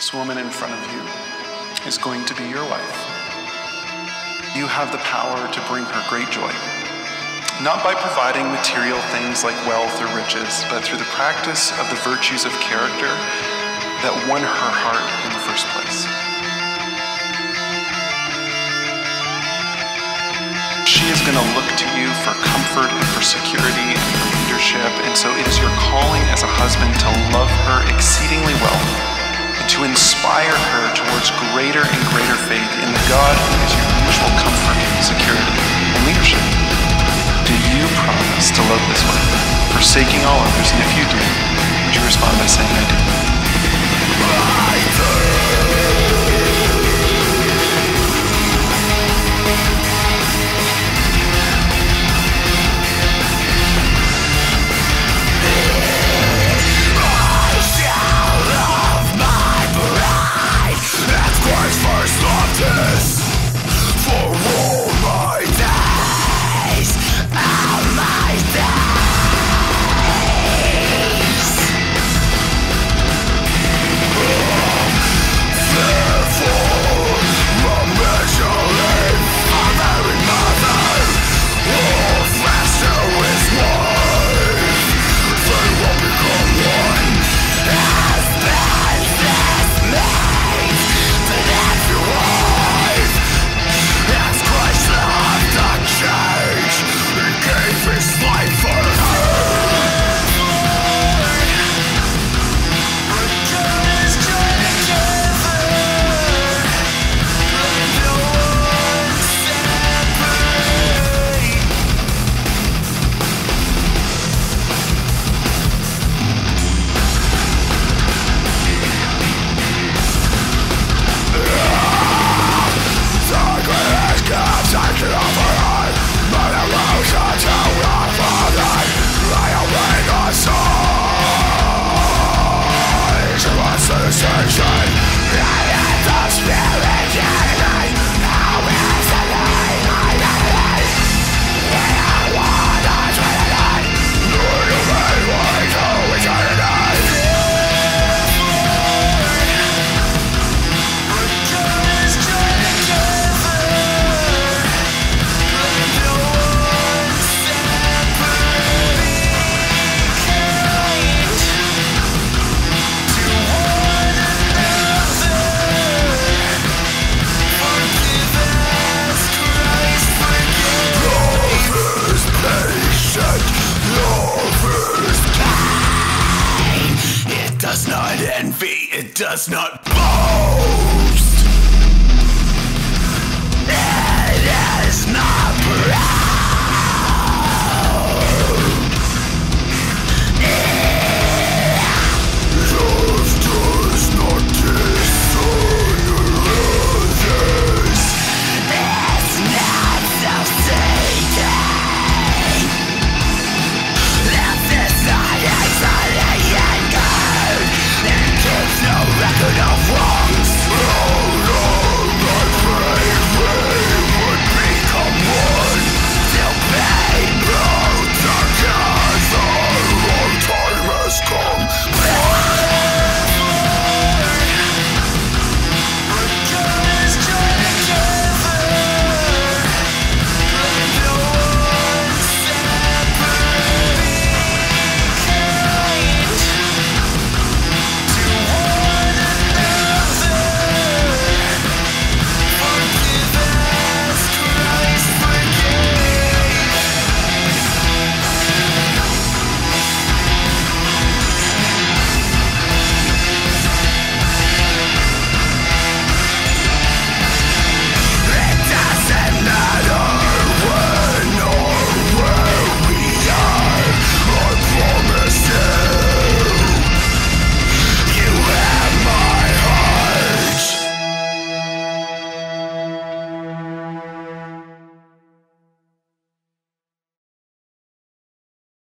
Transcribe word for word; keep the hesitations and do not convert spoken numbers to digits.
This woman in front of you is going to be your wife. You have the power to bring her great joy, not by providing material things like wealth or riches, but through the practice of the virtues of character that won her heart in the first place. She is going to look to you for comfort and for security and for leadership, and so it is your calling as a husband to love her exceedingly well and to inspire her towards greater and greater faith in the God who is your mutual comfort, security, and leadership. Do you promise to love this way, forsaking all others? And if you do, would you respond by saying, I do? I do. It does not envy, it does not boast.